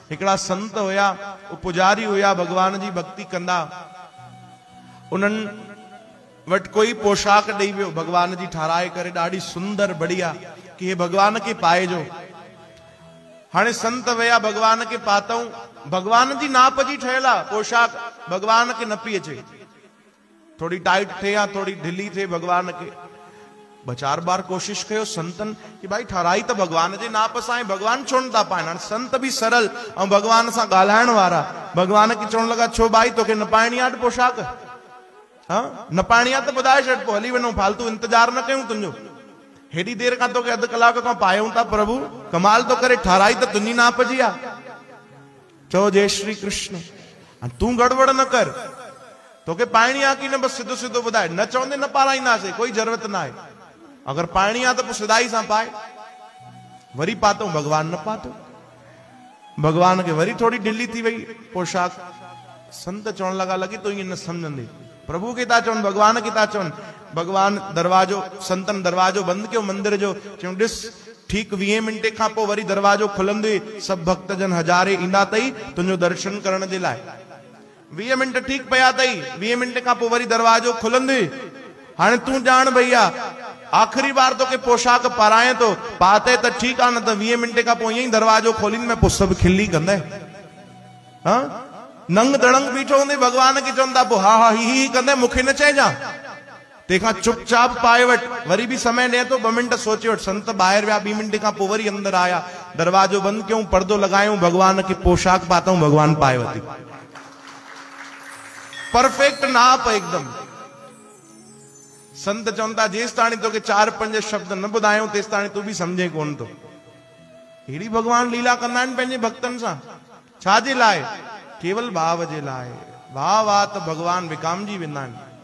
हिकड़ा संत हुया, पुजारी हुया, भगवान जी भक्ति कंदा। उन्हनि वटि कोई पोशाक ॾेई वियो भगवान जी ठाराए करे, ॾाढी सुंदर बढ़िया, कि हे भगवान के पाइजो। हाणे संत विया, भगवान के पातऊं, भगवान जी नाप जी ठहियल आहे पोशाक, भगवान के न पई अचे, थोड़ी टाइट थे या थोड़ी ढिली थे भगवान के। ॿ चार बार कोशिश कयो संतन कि भाई ठाराई तो भगवान जे नाप सां, भगवान छो न था पाइनि। हाणे संत भी सरल ऐं भगवान सां ॻाल्हाइण वारा, भगवान खे चवण लगा, छो भाई तोखे न पाइणी आहे पोशाक? हाँ, न पाइणी आहे त ॿुधाए छॾ, पोइ हली वञूं, फालतू इंतजार न कयूं तुंहिंजो। हेॾी देर खां तोखे अधु कलाक खां पायूं था प्रभु, कमाल तो करे, ठाराई त तुंहिंजी नाप जी आहे। चओ जय श्री कृष्ण। तूं गड़बड़ न कर, तोखे पाइणी आहे कि न, बस सिधो सिधो ॿुधाए, न चवंदे न पाराईंदासीं, कोई ज़रूरत न आहे। अगर पाइणी आहे त पोइ सिधाई सां पाए। वरी पातो, भगवान न पातो, भगवान के वरी थोड़ी ढिली थी वही पोशाक। संत चवण लगा, लगी तो ये न समझंदे, प्रभु के था चवन, भगवान के था चवन। भगवान दरवाजो, संतन दरवाजो बंद कयो मंदिर जो, चयूं ॾिस ठीक 20 मिंटे खां पोइ वरी दरवाजो खुलंदे, सब भक्तजन हजारे ईंदा तई तुंहिंजो दर्शन करण जे लाइ। 20 मिंट ठीक पया तई, 20 मिंट खां पोइ वरी दरवाजो खुलंदे। हाणे तूं ॼाण भैया, आखिरी बार तो के पोशाक पाराए तो, पाते तो ठीक आहे, न त 20 मिंटे खां पोइ ईअं ई दरवाजो खोलीनि में पोइ सभु खिली कंदे। हाँ, नंग दड़ंग बीठो हूंदे, भगवान खे चवंदा पोइ हा हा ही कंदे, मूंखे न चइजां। तंहिंखां चुपचाप पाए वठ, वरी भी समय ॾिए तो 2 मिंट सोचे वठ। संत ॿाहिरि विया, 2 मिंट खां पोइ वरी अंदर आया, दरवाजो बंद कयूं, पर्दो लगायूं, भगवान की पोशाक पातऊं, भगवान पाए वती, परफेक्ट नाप एकदम। संत चवंदा, जेस ताणी तोखे 4-5 शब्द न ॿुधायूं, तेस ताणी तू भी समझे कोन तो। हेड़ी भगवान लीला कंदा आहिनि पंहिंजे भक्तन सां। छाजे लाइ? केवल भाव जे लाइ। भाव आ त भगवान विकामजी वेंदा आहिनि।